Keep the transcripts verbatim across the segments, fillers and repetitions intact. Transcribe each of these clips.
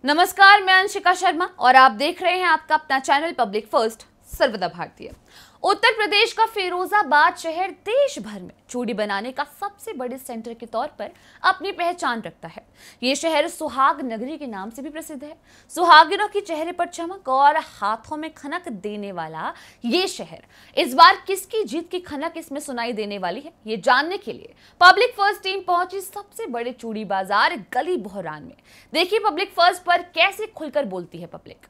नमस्कार, मैं अंशिका शर्मा और आप देख रहे हैं आपका अपना चैनल पब्लिक फर्स्ट सर्वदा भारतीय। उत्तर प्रदेश का फिरोजाबाद शहर देश भर में चूड़ी बनाने का सबसे बड़े सेंटर के तौर पर अपनी पहचान रखता है। ये शहर सुहाग नगरी के नाम से भी प्रसिद्ध है। सुहागिनों की चेहरे पर चमक और हाथों में खनक देने वाला ये शहर इस बार किसकी जीत की खनक इसमें सुनाई देने वाली है, ये जानने के लिए पब्लिक फर्स्ट टीम पहुंची सबसे बड़े चूड़ी बाजार गली बोहरान में। देखिए पब्लिक फर्स्ट पर कैसे खुलकर बोलती है पब्लिक।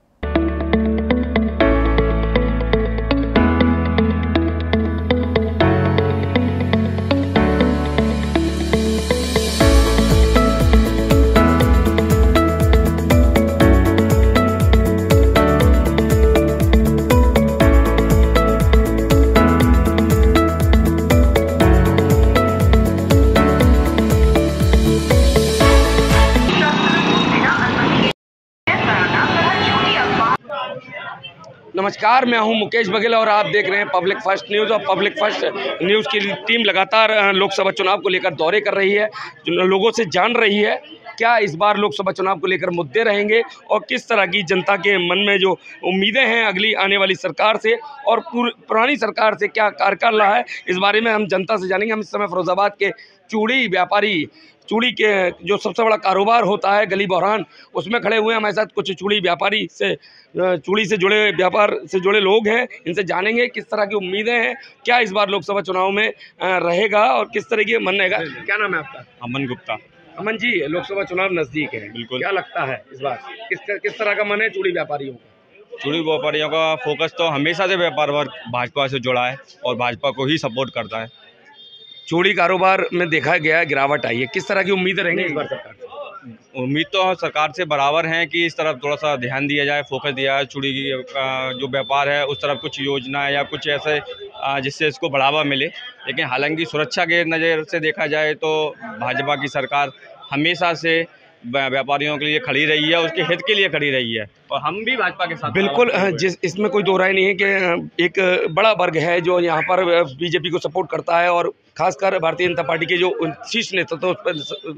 नमस्कार, मैं हूं मुकेश बघेल और आप देख रहे हैं पब्लिक फर्स्ट न्यूज़। और पब्लिक फर्स्ट न्यूज़ की टीम लगातार लोकसभा चुनाव को लेकर दौरे कर रही है, लोगों से जान रही है क्या इस बार लोकसभा चुनाव को लेकर मुद्दे रहेंगे और किस तरह की जनता के मन में जो उम्मीदें हैं अगली आने वाली सरकार से और पुरानी सरकार से क्या कार्यकाल रहा है, इस बारे में हम जनता से जानेंगे। हम इस समय फिरोजाबाद के चूड़ी व्यापारी, चूड़ी के जो सबसे बड़ा कारोबार होता है गली बोहरान, उसमें खड़े हुए हैं। हमारे साथ कुछ चूड़ी व्यापारी से चूड़ी से जुड़े व्यापार से जुड़े लोग हैं, इनसे जानेंगे किस तरह की उम्मीदें हैं, क्या इस बार लोकसभा चुनाव में रहेगा और किस तरह की मन रहेगा। क्या नाम है आपका? अमन गुप्ता। अमन जी, लोकसभा चुनाव नज़दीक है, बिल्कुल, क्या लगता है इस बार किस किस तरह का मन है चूड़ी व्यापारियों का? चूड़ी व्यापारियों का फोकस तो हमेशा से व्यापार वर्ग भाजपा से जुड़ा है और भाजपा को ही सपोर्ट करता है। चूड़ी कारोबार में देखा गया है गिरावट आई है, किस तरह की उम्मीदें रहेंगी इस बार सरकार से? उम्मीद तो सरकार से बराबर है कि इस तरफ थोड़ा सा ध्यान दिया जाए, फोकस दिया जाए। चूड़ी की जो व्यापार है उस तरफ कुछ योजना या कुछ ऐसे जिससे इसको बढ़ावा मिले। लेकिन हालांकि सुरक्षा के नज़र से देखा जाए तो भाजपा की सरकार हमेशा से व्यापारियों के लिए खड़ी रही है, उसके हित के लिए खड़ी रही है और हम भी भाजपा के साथ। बिल्कुल, जिस इसमें कोई दो राय नहीं है कि एक बड़ा वर्ग है जो यहाँ पर बीजेपी को सपोर्ट करता है और खासकर भारतीय जनता पार्टी के जो शीर्ष नेतृत्व उस पर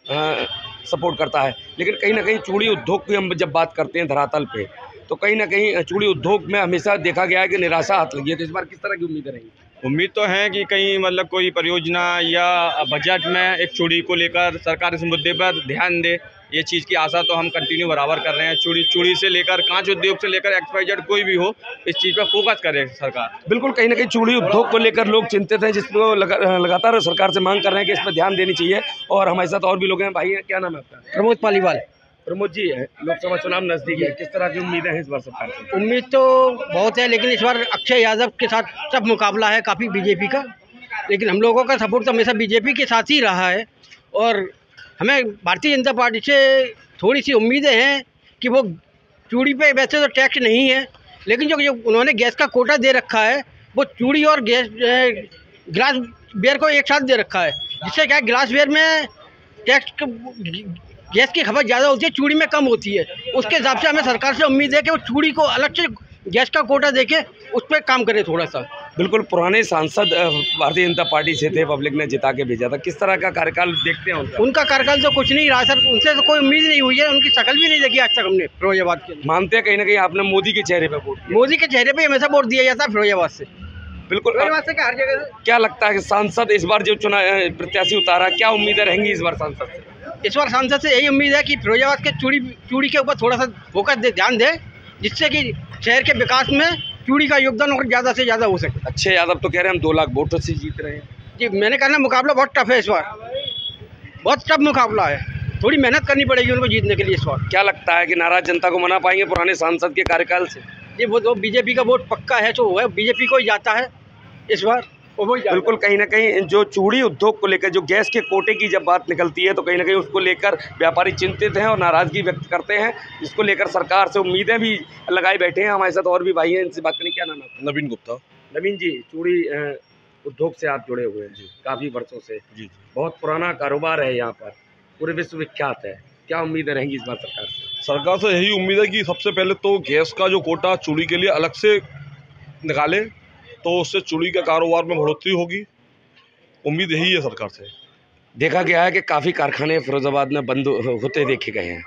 सपोर्ट करता है। लेकिन कहीं ना कहीं चूड़ी उद्योग की हम जब बात करते हैं धरातल पे, तो कहीं ना कहीं चूड़ी उद्योग में हमेशा देखा गया है कि निराशा हाथ लगी है। तो इस बार किस तरह की उम्मीदें रहेंगी? उम्मीद तो है कि कहीं मतलब कोई परियोजना या बजट में एक चूड़ी को लेकर सरकार इस मुद्दे पर ध्यान दे, ये चीज़ की आशा तो हम कंटिन्यू बराबर कर रहे हैं। चूड़ी चूड़ी से लेकर कांच उद्योग से लेकर एक्स वाई जेड कोई भी हो, इस चीज़ पर फोकस करे सरकार। बिल्कुल, कहीं ना कहीं चूड़ी उद्योग को लेकर लोग चिंतित हैं, जिसको लगा, लगातार सरकार से मांग कर रहे हैं कि इस पर ध्यान देनी चाहिए। और हमारे साथ और भी लोग हैं। भाई, क्या नाम है आपका? प्रमोद पालीवाल। प्रमोद जी, लोकसभा चुनाव नज़दीक है, किस तरह की उम्मीदें हैं इस बार सरकार से? उम्मीद तो बहुत है, लेकिन इस बार अक्षय यादव के साथ सब मुकाबला है काफ़ी बीजेपी का। लेकिन हम लोगों का सपोर्ट तो हमेशा बीजेपी के साथ ही रहा है और हमें भारतीय जनता पार्टी से थोड़ी सी उम्मीदें हैं कि वो चूड़ी पे वैसे तो टैक्स नहीं है, लेकिन जो, जो उन्होंने गैस का कोटा दे रखा है वो चूड़ी और गैस ग्लास वेयर को एक साथ दे रखा है, जिससे क्या ग्लास वेयर में टैक्स गैस की खपत ज़्यादा होती है, चूड़ी में कम होती है। उसके हिसाब से हमें सरकार से उम्मीद है कि वो चूड़ी को अलग से गैस का कोटा देके उस पर काम करे थोड़ा सा। बिल्कुल, पुराने सांसद भारतीय जनता पार्टी से थे, पब्लिक ने जिता के भेजा था, किस तरह का कार्यकाल देखते हैं उनका? उनका कार्यकाल तो कुछ नहीं रहा सर, उनसे तो कोई उम्मीद नहीं हुई है, उनकी शक्ल भी नहीं देखी आज तक हमने फिरोजाबाद के। मानते हैं कहीं ना कहीं आपने मोदी के चेहरे पर वोट? मोदी के चेहरे पर हमेशा वोट दिया जाता है फिरोजाबाद से। बिल्कुल, फिरोजाबाद से क्या हर जगह से। क्या लगता है कि सांसद इस बार जो चुनाव प्रत्याशी उतारा, क्या उम्मीदें रहेंगी इस बार सांसद से? इस बार सांसद से यही उम्मीद है कि फिरोजाबाद के चूड़ी चूड़ी के ऊपर थोड़ा सा फोकस दे, ध्यान दे, जिससे कि शहर के विकास में चूड़ी का योगदान और ज़्यादा से ज़्यादा हो सके। अक्षय यादव तो कह रहे हैं हम दो लाख वोटों से जीत रहे हैं। जी, मैंने कहा ना, मुकाबला बहुत टफ है इस बार, बहुत टफ मुकाबला है, थोड़ी मेहनत करनी पड़ेगी उनको जीतने के लिए इस बार। क्या लगता है कि नाराज जनता को मना पाएंगे पुराने सांसद के कार्यकाल से? जी, वो तो बीजेपी का वोट पक्का है, तो है बीजेपी को ही जाता है इस बार। बिल्कुल, कहीं ना कहीं जो चूड़ी उद्योग को लेकर जो गैस के कोटे की जब बात निकलती है तो कहीं ना कहीं उसको लेकर व्यापारी चिंतित हैं और नाराजगी व्यक्त करते हैं, जिसको लेकर सरकार से उम्मीदें भी लगाए बैठे हैं। हमारे साथ और भी भाई हैं, इनसे बात करें। क्या नाम है? नवीन गुप्ता। नवीन जी, चूड़ी उद्योग से आप जुड़े हुए हैं जी काफ़ी वर्षों से। जी, बहुत पुराना कारोबार है यहाँ पर, पूरे विश्व विख्यात है, क्या उम्मीदें रहेंगी इस बार सरकार से? सरकार से यही उम्मीद है कि सबसे पहले तो गैस का जो कोटा चूड़ी के लिए अलग से निकाले, तो उससे चूड़ी के कारोबार में बढ़ोतरी होगी। उम्मीद यही है सरकार से। देखा गया है कि काफ़ी कारखाने फिरोजाबाद में बंद होते देखे गए हैं,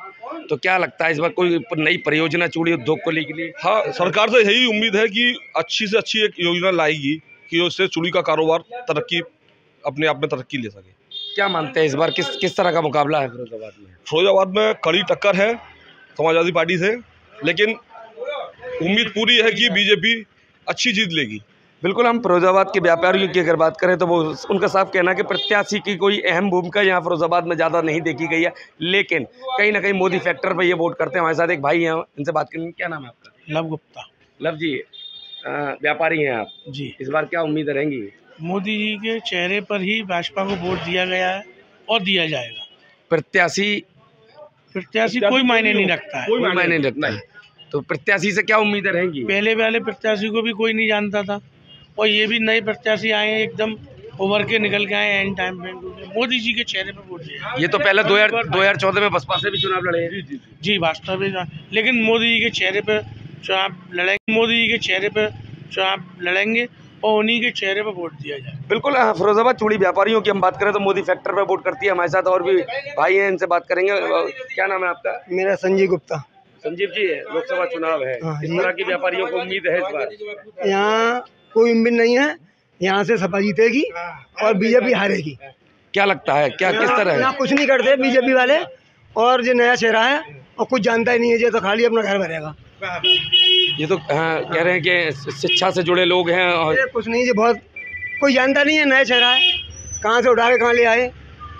तो क्या लगता है इस बार कोई नई परियोजना चूड़ी उद्योग को लेके लिए? हाँ, सरकार से यही उम्मीद है कि अच्छी से अच्छी एक योजना लाएगी कि उससे चूड़ी का कारोबार तरक्की अपने आप में तरक्की ले सके। क्या मानते हैं इस बार किस किस तरह का मुकाबला है फिरोजाबाद में? फिरोजाबाद में कड़ी टक्कर है समाजवादी पार्टी से, लेकिन उम्मीद पूरी है कि बीजेपी अच्छी जीत लेगी। बिल्कुल, हम फिरोजाबाद के व्यापारियों की अगर बात करें तो वो उनका साफ कहना है कि प्रत्याशी की कोई अहम भूमिका यहाँ फिरोजाबाद में ज़्यादा नहीं देखी गई है, लेकिन कहीं ना कहीं मोदी फैक्टर पर ये वोट करते हैं। हमारे साथ एक भाई हैं, इनसे बात करेंगे। क्या नाम है आपका? लव गुप्ता। लव जी, अ, व्यापारी हैं आप जी। इस बार क्या उम्मीद रहेंगी? मोदी जी के चेहरे पर ही भाजपा को वोट दिया गया है और दिया जाएगा। प्रत्याशी प्रत्याशी कोई मायने नहीं रखता है, कोई मायने नहीं रखता है, तो प्रत्याशी से क्या उम्मीदें रहेंगी? पहले वाले प्रत्याशी को भी कोई नहीं जानता था और ये भी नए प्रत्याशी आए हैं, एकदम उभर के निकल के आए एंड टाइम पे मोदी जी के चेहरे पर वोट दिया। ये तो पहले दो हजार दो हजार चौदह में बसपा से भी चुनाव लड़े हैं। जी भाजपा भी, लेकिन मोदी जी के चेहरे पर चुनाव लड़ेंगे, मोदी जी के चेहरे पर चुनाव लड़ेंगे और उन्हीं के चेहरे पर वोट दिया जाए। बिल्कुल, हाँ, फिरोजाबाद चूड़ी व्यापारियों की हम बात करें तो मोदी फैक्टर पर वोट करती है। हमारे साथ और भी भाई हैं, इनसे बात करेंगे। क्या नाम है आपका? मेरा संजय गुप्ता। संजीव जी, लोकसभा चुनाव है, इस तरह की व्यापारियों को उम्मीद है इस बार? यहाँ कोई उम्मीद नहीं है, यहाँ से सपा जीतेगी और बीजेपी हारेगी। क्या लगता है, क्या किस तरह है? यहाँ कुछ नहीं करते बीजेपी वाले, और जो नया चेहरा है और कुछ जानता ही नहीं है, जो तो खाली अपना घर भरेगा। ये तो हाँ, कह रहे हैं कि शिक्षा से जुड़े लोग हैं और ये कुछ नहीं, जो बहुत कोई जानता नहीं है, नया चेहरा है, कहाँ से उठा के कहाँ ले आए,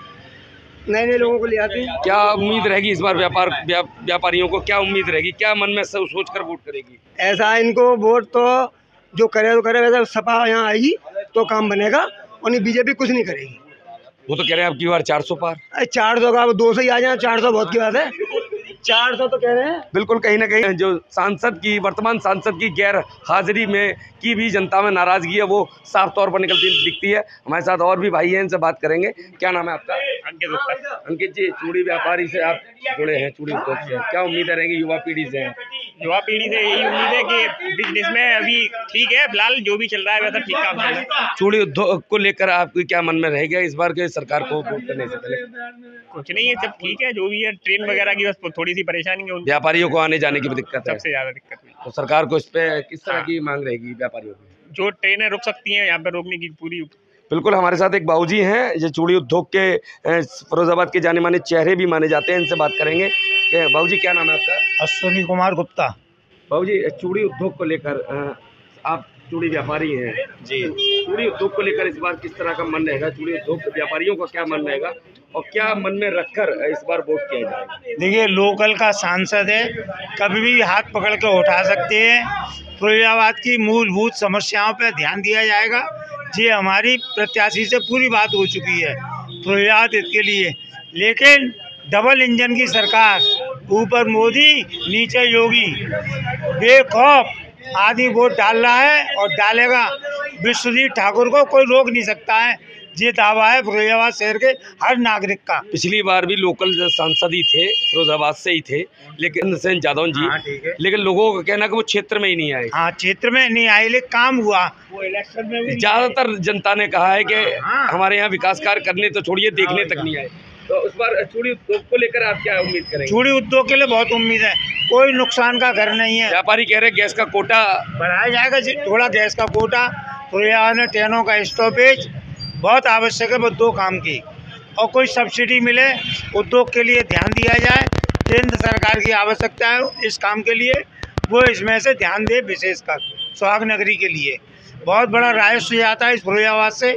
नए नए लोगों को ले आते हैं। क्या उम्मीद रहेगी इस बार व्यापार व्या, व्यापारियों को क्या उम्मीद रहेगी, क्या मन में सोच सोच कर वोट करेगी? ऐसा है, इनको वोट तो जो करे तो करे, वैसे सपा यहाँ आएगी तो काम बनेगा, और नहीं बीजेपी कुछ नहीं करेगी। वो तो कह रहे हैं अब की बार चार सौ पार। अरे चार सौ का दो सौ ही आ जाए, चार सौ बहुत की बात है, चार सौ तो कह रहे हैं। बिल्कुल, कहीं ना कहीं जो सांसद की वर्तमान सांसद की गैर हाजिरी में की भी जनता में नाराजगी है, वो साफ तौर पर निकलती दिखती है। हमारे साथ और भी भाई हैं, इनसे बात करेंगे। क्या नाम है आपका? अंकित गुप्ता। अंकित जी, चूड़ी व्यापारी से आप जुड़े हैं, चूड़ी उद्योग से, क्या उम्मीदें रहेंगी युवा पीढ़ी से? युवा पीढ़ी से यही उम्मीद है कि बिजनेस में अभी ठीक है, फिलहाल जो भी चल रहा है वैसा ठीक काम चल रहा है। चूड़ी उद्योग को लेकर आपकी क्या मन में रहेगा इस बार के सरकार को वोट करने से पहले? कुछ नहीं है, सब ठीक है, जो भी है, ट्रेन वगैरह की बस थोड़ी सी परेशानी है, व्यापारियों को आने जाने की भी दिक्कत है, सबसे ज्यादा दिक्कत हुई। तो सरकार को इस पे किस तरह की मांग रहेगी व्यापारियों की? जो ट्रेनें रुक सकती हैं यहाँ पे रोकने की पूरी। बिल्कुल, हमारे साथ एक बाबूजी हैं जो चूड़ी उद्योग के फिरोजाबाद के जाने माने चेहरे भी माने जाते हैं, इनसे बात करेंगे। बाबूजी, क्या नाम है आपका? अश्विनी कुमार गुप्ता। बाबूजी, चूड़ी उद्योग को लेकर, आप चूड़ी व्यापारी हैं जी, चूड़ी उद्योग को लेकर इस बार किस तरह का मन रहेगा? चूड़ी उद्योग व्यापारियों का क्या मन रहेगा और क्या मन में रखकर इस बार वोट किया जाएगा? देखिए, लोकल का सांसद है, कभी भी हाथ पकड़ के उठा सकते हैं। फिरोजाबाद की मूलभूत समस्याओं पर ध्यान दिया जाएगा। ये हमारी प्रत्याशी से पूरी बात हो चुकी है फिरोजाबाद के लिए, लेकिन डबल इंजन की सरकार, ऊपर मोदी नीचे योगी, बेखौफ आदमी वोट डाल रहा है और डालेगा। विश्वजीत ठाकुर को कोई रोक नहीं सकता है, ये दावा है फिरोजाबाद शहर के हर नागरिक का। पिछली बार भी लोकल सांसद ही थे, फिरोजाबाद से ही थे, लेकिन सेन जादव जी, हाँ, ठीक है। लेकिन लोगों का कहना कि वो क्षेत्र में ही नहीं आए। हाँ, क्षेत्र में नहीं आए, लेकिन काम हुआ। वो इलेक्शन में भी ज्यादातर जनता ने कहा है कि हाँ। हमारे यहाँ विकास कार्य करने तो छोड़िए, देखने तक नहीं आए। तो उस बार चूड़ी उद्योग को लेकर आप क्या उम्मीद करेंगे? चूड़ी उद्योग के लिए बहुत उम्मीद है, कोई नुकसान का घर नहीं है। व्यापारी कह रहे हैं गैस का कोटा बढ़ाया जाएगा, थोड़ा गैस का कोटा, फिरोजाबाद में ट्रेनों का स्टॉपेज बहुत आवश्यक है, वो दो काम की, और कोई सब्सिडी मिले, उद्योग के लिए ध्यान दिया जाए। केंद्र सरकार की आवश्यकता है इस काम के लिए, वो इसमें से ध्यान दे, विशेषकर सुहाग नगरी के लिए। बहुत बड़ा राजस्व आता है इस फिरोजाबाद से,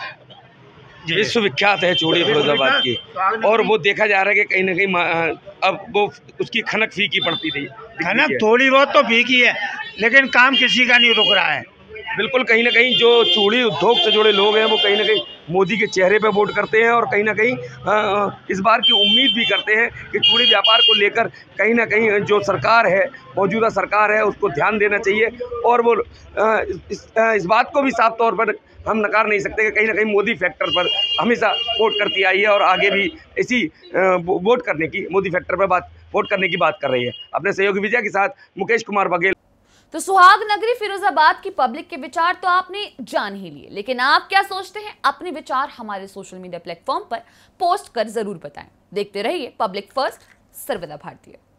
विश्वविख्यात है चूड़ी फिरोजाबाद की, और वो देखा जा रहा है कि कहीं ना कहीं अब वो उसकी खनक फीकी पड़ती रही। खनक थोड़ी बहुत तो फीकी है, लेकिन काम किसी का नहीं रुक रहा है। बिल्कुल, कहीं ना कहीं जो चूड़ी उद्योग से जुड़े लोग हैं वो कहीं ना कहीं मोदी के चेहरे पे वोट करते हैं, और कहीं ना कहीं इस बार की उम्मीद भी करते हैं कि चूड़ी व्यापार को लेकर कहीं ना कहीं जो सरकार है, मौजूदा सरकार है, उसको ध्यान देना चाहिए। और वो इस, इस बात को भी साफ तौर पर हम नकार नहीं सकते कि कहीं ना कहीं मोदी फैक्टर पर हमेशा वोट करती आई है, और आगे भी इसी वोट करने की, मोदी फैक्टर पर बात वोट करने की बात कर रही है। अपने सहयोगी विजय के साथ मुकेश कुमार बघेल। तो सुहाग नगरी फिरोजाबाद की पब्लिक के विचार तो आपने जान ही लिए, लेकिन आप क्या सोचते हैं? अपने विचार हमारे सोशल मीडिया प्लेटफॉर्म पर पोस्ट कर जरूर बताएं। देखते रहिए पब्लिक फर्स्ट सर्वदा भारतीय।